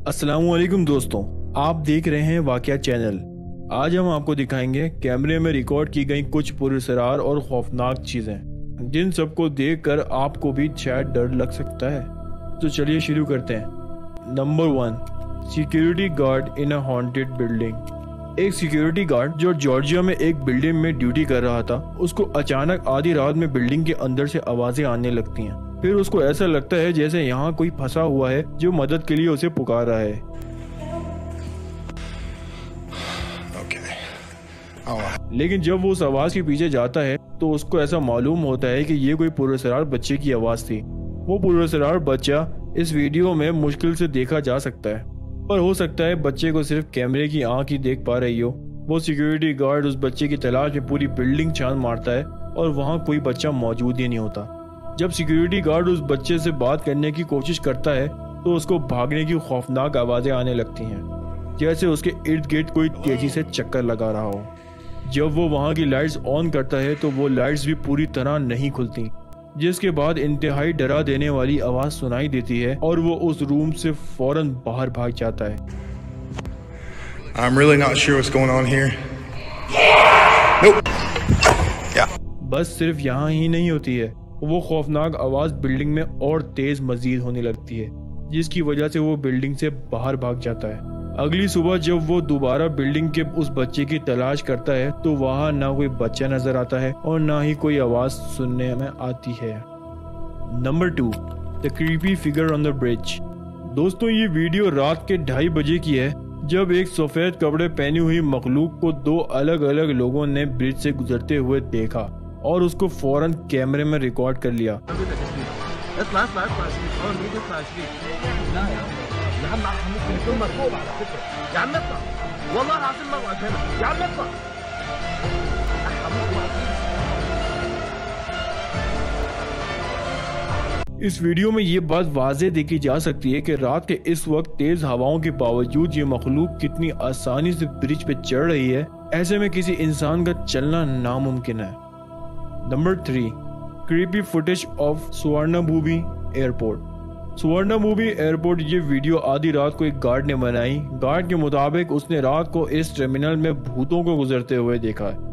अस्सलामुअलैकुम दोस्तों, आप देख रहे हैं वाकया चैनल। आज हम आपको दिखाएंगे कैमरे में रिकॉर्ड की गई कुछ पुरस्कार और खौफनाक चीज़ें जिन सबको देखकर आपको भी शायद डर लग सकता है। तो चलिए शुरू करते हैं। Number 1, security guard in a haunted building. एक सिक्योरिटी गार्ड जो जॉर्जिया में एक बिल्डिंग में ड्यूटी कर रहा था, उसको अचानक आधी रात में बिल्डिंग के अंदर से आवाजें आने लगती हैं। फिर उसको ऐसा लगता है जैसे यहाँ कोई फंसा हुआ है जो मदद के लिए उसे पुकार रहा है। लेकिन जब वो उस आवाज के पीछे जाता है तो उसको ऐसा मालूम होता है कि ये कोई पुरस्कार बच्चे की आवाज थी। वो पुरस्कार बच्चा इस वीडियो में मुश्किल से देखा जा सकता है, पर हो सकता है बच्चे को सिर्फ कैमरे की आंख ही देख पा रही हो। वो सिक्योरिटी गार्ड उस बच्चे की तलाश में पूरी बिल्डिंग छान मारता है और वहाँ कोई बच्चा मौजूद ही नहीं होता। जब सिक्योरिटी गार्ड उस बच्चे से बात करने की कोशिश करता है तो उसको भागने की खौफनाक आवाजें आने लगती हैं, जैसे उसके इर्द गिर्द कोई तेजी से चक्कर लगा रहा हो। जब वो वहाँ की लाइट्स ऑन करता है तो वो लाइट्स भी पूरी तरह नहीं खुलती, जिसके बाद इंतहाई डरा देने वाली आवाज सुनाई देती है और वो उस रूम से फौरन बाहर भाग जाता है। I'm really not sure what's going on here. Nope. Yeah. बस सिर्फ यहाँ ही नहीं होती है, वो खौफनाक आवाज बिल्डिंग में और तेज मजीद होने लगती है, जिसकी वजह से वो बिल्डिंग से बाहर भाग जाता है। अगली सुबह जब वो दोबारा बिल्डिंग के उस बच्चे की तलाश करता है तो वहाँ ना कोई बच्चा नजर आता है और ना ही कोई आवाज सुनने में आती है। Number 2, the creepy figure on the bridge. दोस्तों, ये वीडियो रात के 2:30 बजे की है, जब एक सफेद कपड़े पहनी हुई मखलूक को 2 अलग अलग लोगों ने ब्रिज से गुजरते हुए देखा और उसको फौरन कैमरे में रिकॉर्ड कर लिया। इस वीडियो में ये बात वाज़ेह देखी जा सकती है कि रात के इस वक्त तेज हवाओं के बावजूद ये मखलूक कितनी आसानी से ब्रिज पे चढ़ रही है। ऐसे में किसी इंसान का चलना नामुमकिन है। Number 3, creepy footage of Suvarnabhumi airport. Suvarnabhumi airport ये वीडियो आधी रात को एक गार्ड ने बनाई। गार्ड के मुताबिक उसने रात को इस टर्मिनल में भूतों को गुजरते हुए देखा है,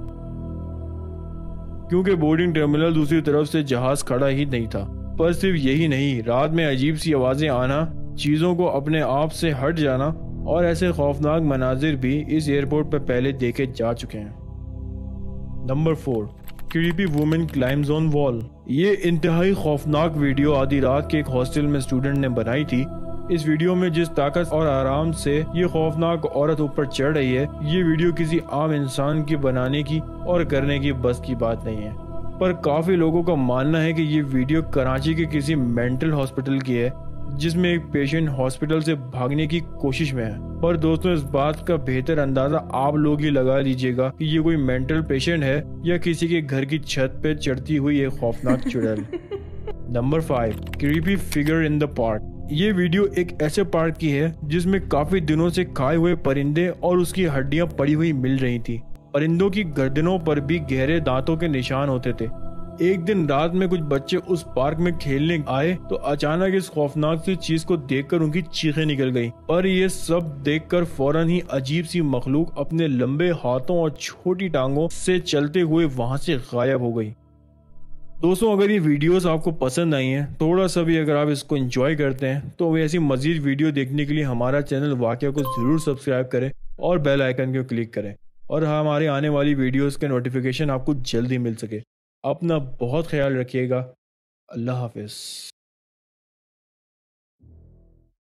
क्योंकि बोर्डिंग टर्मिनल दूसरी तरफ से जहाज खड़ा ही नहीं था। पर सिर्फ यही नहीं, रात में अजीब सी आवाजें आना, चीजों को अपने आप से हट जाना और ऐसे खौफनाक मनाजिर भी इस एयरपोर्ट पर पहले देखे जा चुके हैं। Number 4, creepy women climbs on wall. ये इंतहाई खौफनाक वीडियो आधी रात के एक हॉस्टल में स्टूडेंट ने बनाई थी। इस वीडियो में जिस ताकत और आराम से ये खौफनाक औरत ऊपर चढ़ रही है, ये वीडियो किसी आम इंसान की बनाने की और करने की बस की बात नहीं है। पर काफी लोगों का मानना है कि ये वीडियो कराची के किसी मेंटल हॉस्पिटल की है, जिसमें एक पेशेंट हॉस्पिटल से भागने की कोशिश में है। पर दोस्तों, इस बात का बेहतर अंदाजा आप लोग ही लगा लीजिएगा कि ये कोई मेंटल पेशेंट है या किसी के घर की छत पे चढ़ती हुई एक खौफनाक चुड़ैल। Number 5, creepy figure in the park. ये वीडियो एक ऐसे पार्क की है जिसमें काफी दिनों से खाए हुए परिंदे और उसकी हड्डियां पड़ी हुई मिल रही थी। परिंदों की गर्दनों पर भी गहरे दांतों के निशान होते थे। एक दिन रात में कुछ बच्चे उस पार्क में खेलने आए तो अचानक इस खौफनाक सी चीज को देखकर उनकी चीखें निकल गईं। पर ये सब देखकर फौरन ही अजीब सी मखलूक अपने लंबे हाथों और छोटी टांगों से चलते हुए वहां से गायब हो गई। दोस्तों, अगर ये वीडियोस आपको पसंद आई हैं, थोड़ा सा भी अगर आप इसको एंजॉय करते हैं, तो ऐसी मजीद वीडियो देखने के लिए हमारा चैनल वाकया को जरूर सब्सक्राइब करें और बेल आइकन को क्लिक करें और हमारे आने वाली वीडियोस के नोटिफिकेशन आपको जल्दी मिल सके। अपना बहुत ख्याल रखिएगा। अल्लाह हाफिज।